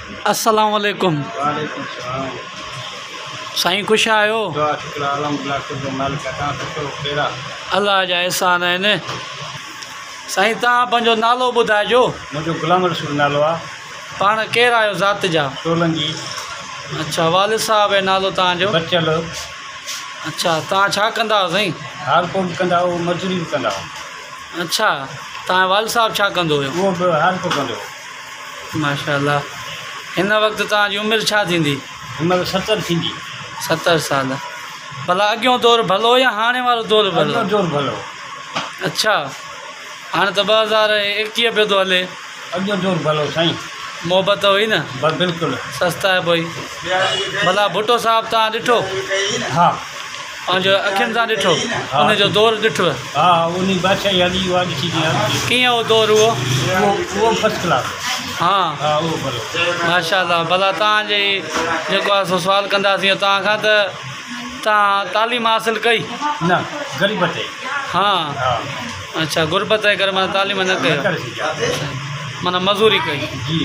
अस्सलाम वालेकुम। वालेकुम सलाम। साईं खुश आयो? शुक्र अल्हम्दुलिल्लाह तुझो मालिक तव्हां सुठो कहिड़ा? अल्लाह जा एहसान आहिनि। साईं तव्हां पंहिंजो नालो ॿुधाइजो। मुंहिंजो गुलाम रसूल नालो आहे। पाण केरु आहियो ज़ात जा? सोलंगी। अच्छा, वालिद साहब जो नालो तव्हांजो? बचल। अच्छा, तव्हां छा कंदा आहियो साईं? हार को बि कंदा हुओ, मज़दूरी बि कंदा हुआ। अच्छा, तव्हांजो वालिद साहब छा कंदो हुयो? उहो बि हार को कंदो हुओ। माशाअल्लाह। हिन वक़्तु तव्हांजी उमिरि छा थींदी? उमिरि 70 थींदी। 70 साल। भला अॻियों दौरु भलो या हाणे वारो दौरु भलो? अॻियों दौरु भलो। अच्छा, हाणे त 2021 पियो थो हले। अॻियों दौरु भलो साईं। मोहबत हुई न? बिल्कुलु सस्ता आहे भई। भला भुट्टो साहब तव्हां ॾिठो? हा। पंहिंजो अखियुनि सां ॾिठो? उनजो दौरु ॾिठो? हा, उन बादशाही हली उहा ॾिसी कीअं हो दौरु? उहो फर्स्ट क्लास। हा हा, उहो भलो। माशाअल्लाह। भला तव्हांजे जेको आहे सो सवालु कंदासीं तव्हां खां त तव्हां तालीम हासिलु कई? न, ग़रीब ते। हा। हा। अच्छा, गुरबत जे करे माना तालीम न कयो, माना मज़ूरी कई। जी।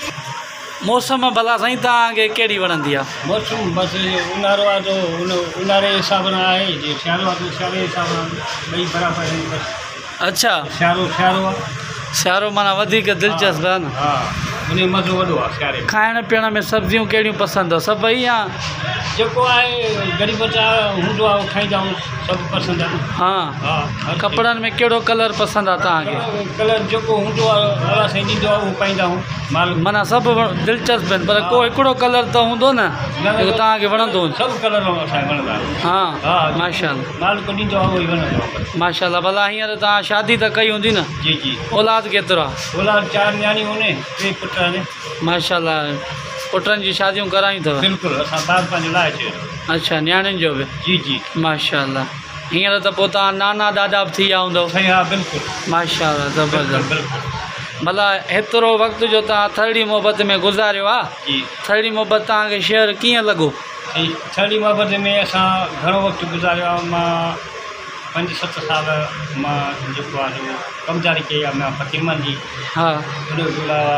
मौसम भला साईं तव्हांखे कहिड़ी वणंदी आहे? मौसम बसि ऊन्हारो आहे तो ऊन्हारे जे हिसाब सां आहे, जे सियारो आहे तो सियारे जे हिसाब सां ॿई बराबरि आहिनि बसि। अच्छा, सियारो आहे। सियारो माना वधीक दिलचस्पु आहे न? हा, उन जो मज़ो वॾो आहे सियारे में। खाइण पीअण में सब्जियूं कहिड़ियूं पसंदि आहे? सभई या जेको आहे ग़रीब हूंदो आहे उहो खाईंदा आहियूं, सभु पसंदि आहे। हा। हा। कपिड़नि में कहिड़ो कलर पसंदि आहे तव्हांखे? कलर जेको हूंदो आहे अलाह साईं ॾींदो आहे उहो पाईंदा आहियूं। माना सभु दिलचस्पु आहिनि, पर को हिकिड़ो कलर त हूंदो न जेको तव्हांखे वणंदो? सभु कलर असांखे वणंदा आहिनि। हा। हा, माशाअल्लाह। मालिक ॾींदो आहे उहो ई वणंदो आहे। माशाअल्लाह। भला हींअर तव्हां शादी त कई हूंदी न? जी जी। औलाद केतिरो आहे? औलाद 4 न्याणियूं आहिनि, 3 पुट आहिनि। माशाअल्लाह। पुटनि जी शादियूं करायूं अथव? बिल्कुलु, असां ॿार पंहिंजे लाइ अची। अच्छा, न्याणियुनि जो बि? जी जी। माशाअल्लाह। हींअर त पोइ तव्हां नाना दादा बि थी विया हूंदव? साईं हा, बिल्कुलु। माशाअल्लाह, ज़बरदस्त। बिल्कुलु। भला हेतिरो वक़्तु जो तव्हां थरड़ी मोहबत में गुज़ारियो आहे, जी। थरड़ी मोहबत तव्हांखे शहर कीअं लॻो? थरड़ी मोहबत में असां घणो वक़्तु गुज़ारियो आहे। मां 5-7 साल मां जेको आहे जो कमजारी कई आहे मां फ़कीरमन जी। हा। उन खां अलावा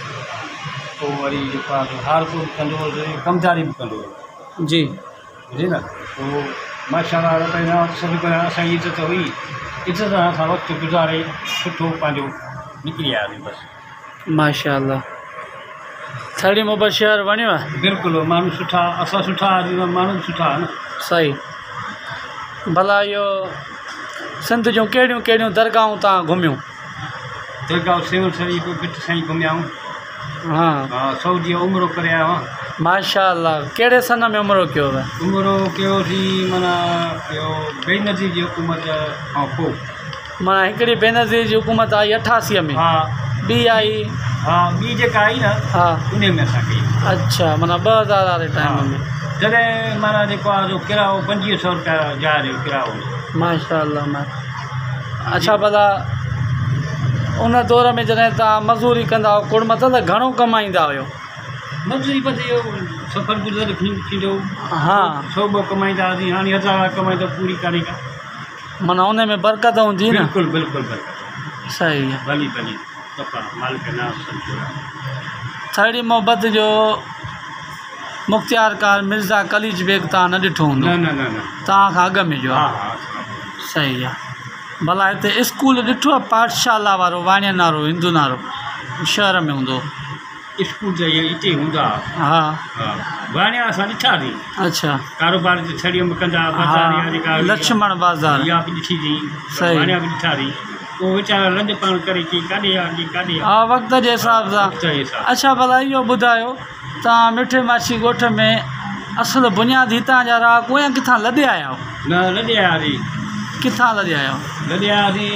पोइ वरी जेको आहे जो हार को बि कंदो हुओ, कमजारी बि कंदो हुओ। जी जी न। पोइ माशाअल्लाह सभु खां असांजी इज़त हुई, इज़त सां असां वक़्तु गुज़ारे सुठो पंहिंजो निकिरी आयासीं बसि। माशाअल्लाह। थरड़ी मोहबत शहर वणियो आहे? बिल्कुलु, माण्हू सुठा, असां सुठा, माण्हू सुठा आहिनि। सही। भला इहो सिंध जूं कहिड़ियूं कहिड़ियूं दरगाहूं तव्हां घुमियूं? दरगाह सेवन शरीफ़ बिट साईं घुमिया आहियूं। हा। हा, सऊदी उमिरो करे आयो आहियां। माशाअल्लाह। कहिड़े सन में उमिरो कयो हुआ? उमिरो कयोसीं माना इहो बेनज़ीर जी हुकूमत खां पोइ। माना हिकिड़ी बेनज़ीर जी हुकूमत आई 88 में? हा। ॿी आई? हा, ॿी जेका आई न, हा, उन में असां कई। अच्छा, माना 2000 वारे टाइम में? जॾहिं माना जेको आहे जो किरायो 2500 रुपया जार जो किरायो हुओ। माशाअल्लाह। अच्छा, भला उन दौर में जॾहिं तव्हां मज़दूरी कंदा हुओ कुड़ मतिलबु घणो कमाईंदा हुयो? मज़दूरी बसि इहो सफ़र गुज़र थींदो। हा। 100 कमाईंदा हुआसीं, हाणे 1000 कमाईंदा पूरी कान्हे का। माना उन में बरकत हूंदी न? बिल्कुलु बिल्कुलु बिल्कुलु। सही आहे। भली भली मालिक नाम संजोड़ा। थरड़ी मोहबत जो मुख्तियार कार मिर्ज़ा कलीज बेग तव्हां न ॾिठो हूंदो? न न न न। तव्हां खां अॻु में जो? हा हा। सही आहे। भला हिते स्कूल ॾिठो आहे पाठशाला वारो वाणिया नारो हिंदू नारो शहर में हूंदो? स्कूल त इहे हिते हूंदा। हा। हा, वाणिया असां ॾिठासीं। अच्छा। कारोबार जे छड़ियों में कंदा बाज़ार लक्ष्मण बाज़ार इहा बि ॾिठी थी। सही। वाणिया बि ॾिठासीं। पोइ वीचारा लंड पाण करे की काॾे आहे काॾे। हा, वक़्त जे हिसाब सां। अच्छा, भला इहो ॿुधायो तव्हां मिठे माछी ॻोठ में असुलु बुनियादु हितां जा रहाको या किथां लॾे आया आहियो? न, लॾे आयासीं। किथां लॾे आया आहियो? लॾे आयासीं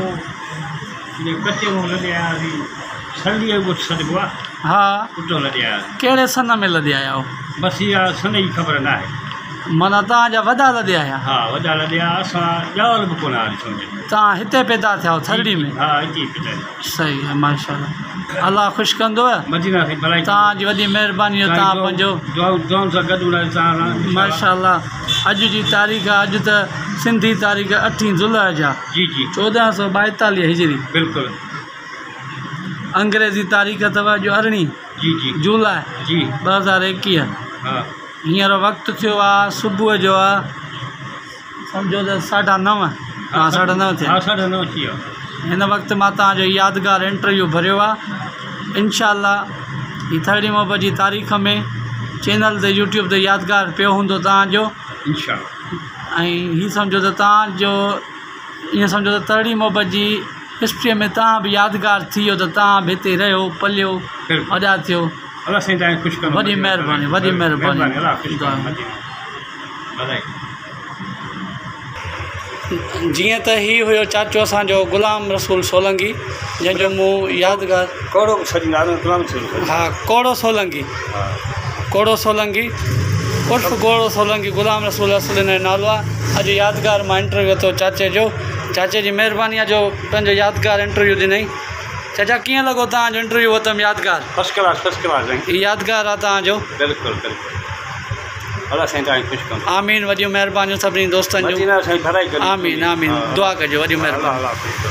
इहो कचे मां लॾे आयासीं, सलीअ जो सॾिबो आहे। हा। उतो लॾे आयासीं। कहिड़े सन में लॾे आया आहियो? बसि इहा सन जी ख़बर न आहे। माना तव्हांजा वॾा लॾे आया? हा, वॾा लॾे आया। असां ॼावल बि कोन आहे सम्झ। तव्हां हिते पैदा थिया थरड़ी में? हा, हिते पैदा। सही आहे। माशाअल्लाह। अल्लाह ख़ुशि कंदो आहे। मदीना से भलाई तव्हांजी वॾी महिरबानी आहे। तव्हां पंहिंजो दुआउनि सां गॾु माशाअल्लाह। अॼु जी तारीख़ आहे, अॼु त सिंधी तारीख़ 8 ज़ुल्हज आहे। जी जी। 1442 हिजरी। बिल्कुलु। अंग्रेज़ी तारीख़ अथव अॼु 18। जी जी जुलाई जी 2021 हाँ हींअर वक़्तु थियो आहे सुबुह जो आहे सम्झो त 9:30 हाँ 9:30 थिया हाँ 9:30 थी वियो हिन वक़्तु मां तव्हांजो यादगार इंटरव्यू भरियो आहे इंशाअल्लाह ही 3 मोहब्बत जी तारीख़ में चैनल ते यूट्यूब ते यादगार पियो हूंदो तव्हांजो इंशाअल्लाह ऐं हीअ सम्झो त तव्हांजो ईअं सम्झो त 3 मोहब्बत जी हिस्ट्रीअ में तव्हां बि यादगार थी वियो त तव्हां बि हिते रहियो पलियो बिल्कुलु वॾा थियो अल्लाह साईं तव्हांखे ख़ुशि कंदो वॾी महिरबानी वॾी महिरबानी अल्लाह ख़ुशि कंदो बधाई जीअं त ही हुयो चाचो असांजो गुलाम रसूल सोलंकी जंहिंजो मूं यादगार कोड़ो सॼी नालो गुलाम रसूल हा कोड़ो सोलंकी हा कोड़ो सोलंकी उर्फ़ कोड़ो सोलंकी गुलाम रसूल असुल हिन जो नालो आहे अॼु यादगार मां इंटरव्यू वरितो चाचे जी महिरबानी आहे जो पंहिंजो यादगार इंटरव्यू ॾिनई चाचा कीअं लॻो तव्हांजो इंटरव्यू वरितमि यादगार फर्स्ट क्लास साईं हीउ यादगार आहे तव्हांजो बिल्कुलु बिल्कुलु अल्लाह साईं तव्हांखे ख़ुशि कंदो आमीन वॾियूं महिरबानियूं सभिनी दोस्तनि जूं मदीना साईं भराई करे आमीन आमीन दुआ कजो वॾियूं महिरबानी अल्लाह